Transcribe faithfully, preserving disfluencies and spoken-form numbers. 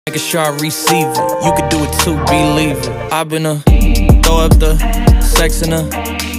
Making sure I receive it. You can do it too, believe it. I've been a throw up the sex in her.